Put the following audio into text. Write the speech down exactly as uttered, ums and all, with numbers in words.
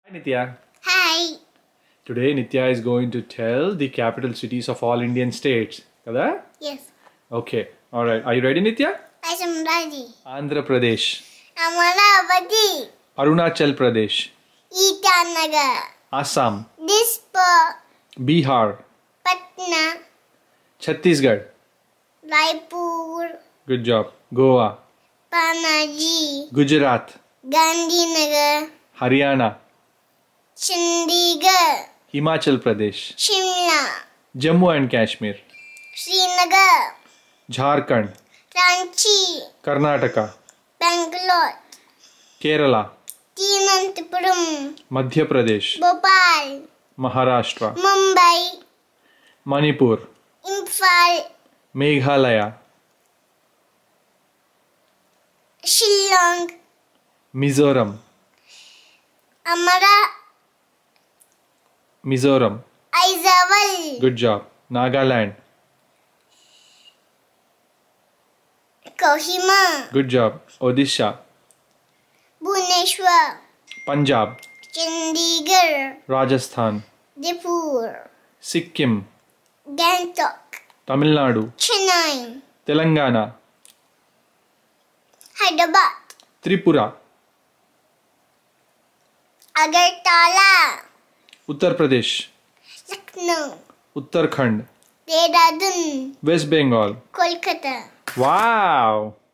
Hi Nithya. Hi. Today Nithya is going to tell the capital cities of all Indian states. Kada? Yes. Okay. Alright. Are you ready Nithya? I am ready. Andhra Pradesh. Amaravati. Arunachal Pradesh. Itanagar. Assam. Dispur. Bihar. Patna. Chhattisgarh. Raipur. Good job. Goa. Panaji. Gujarat. Gandhinagar. Haryana. Chandigarh. Himachal Pradesh. Shimla. Jammu and Kashmir. Srinagar. Jharkhand. Ranchi. Karnataka. Bangalore. Kerala. Thiruvananthapuram. Madhya Pradesh. Bhopal. Maharashtra. Mumbai. Manipur. Imphal. Meghalaya. Shillong. Mizoram. Amara. Mizoram. Aizaval. Good job. Nagaland. Kohima. Good job. Odisha. Bhubaneswar. Punjab. Chandigarh. Rajasthan. Jaipur. Sikkim. Gangtok. Tamil Nadu. Chennai. Telangana. Hyderabad. Tripura. Agartala. Uttar Pradesh. Lucknow. Uttarakhand. Dehradun. West Bengal. Kolkata. Wow!